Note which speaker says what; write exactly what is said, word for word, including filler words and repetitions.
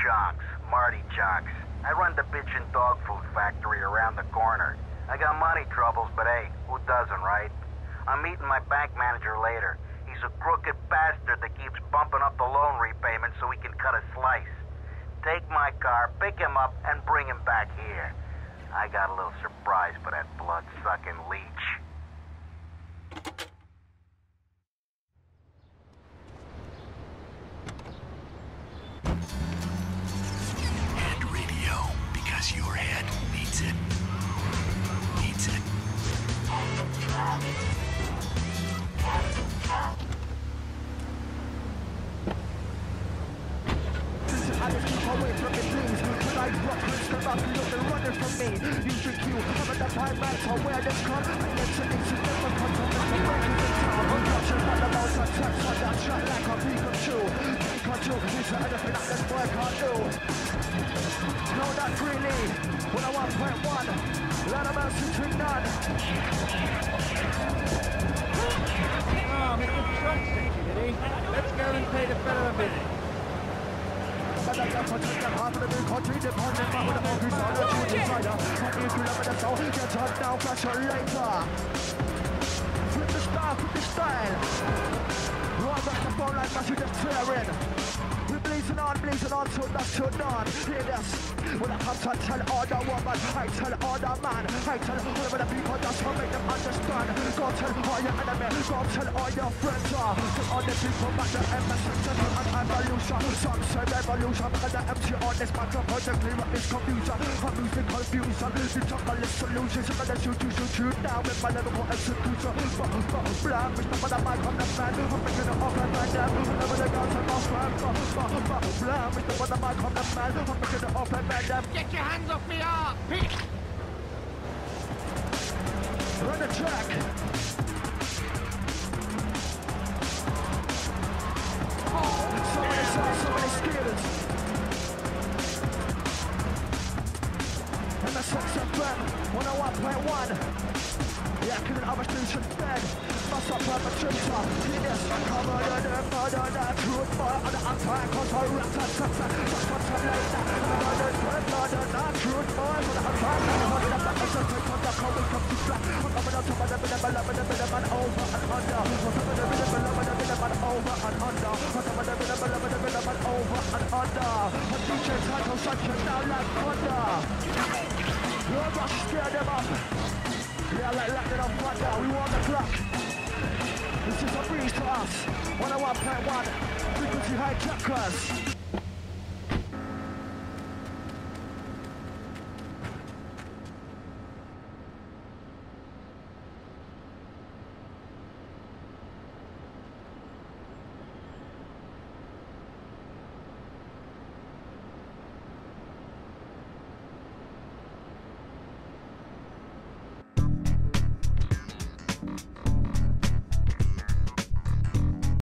Speaker 1: Chonks, Marty Chonks. I run the bitchin' dog food factory around the corner. I got money troubles, but hey, who doesn't, right? I'm meeting my bank manager later. He's a crooked bastard that keeps bumping up the loan repayment so he can cut a slice. Take my car, pick him up, and bring him back here. I got a little surprise for that blood-sucking leech.
Speaker 2: Head radio, because your head needs it. Needs it.
Speaker 3: I just keep away from me, please. When I rock, come up, you're running from me. You should you, I'm at the time, man, so where this come? I get to things you never come from the breaking the town. I'm watching what the most attacks on that track like a Pikachu. Pikachu, is there anything that this boy can't do? No, not really. When I one point one, let a man between none.
Speaker 4: Oh, Mister Truck Station, did he? Let's go and pay the fella a visit.
Speaker 3: But I got to take the half of the new country, depending on the focus on the two designer. And if you love the soul, get up now, catch you later. Flip the style, flip the style. Roll back the phone like massive just tearing. We're blazing on, blazing on till dusk till dawn. Hear this. When I come to tell all the woman, I tell all the man, I tell all of the people that's what make them understand. Go tell all your enemies, go tell all your friends. Tell all the people back the M S and evolution. Some say revolution, but the empty on this microphone to clear up this confusion. I'm losing confusion, the jungle is solution. So that you shoot, shoot, shoot now with my lyrical execution. But, but, blah, Mister But the mic on the man, I'm making it off and right there. Whenever they go to my friend, but, but, but, blah, Mister But the mic on the man, I'm making it off and right.
Speaker 4: Get your hands off me, art!
Speaker 3: Run the track! So many songs, so many skills. And the sex F M, one oh one point one. Yeah, killing other station dead. Must up perpetrator. Hear this, come on, you're the murder, the truth, boy, on the attack, cause I rap that sex, just what's up like that. Murder, murder, the truth, boy, on the attack, I'm the back, I'm just take on the car, we come to flat. I'm coming out to my level, level, level, level, man, over and under. I'm coming out to my level, level, level, man, over and under. I'm coming out to my level, level, level, man, over and under. And D J Taco shut you down like thunder. You're about to scare them up. Yeah, like lightning on thunder, we want the clock. This is a breeze to us. one oh one point one, frequency hijackers.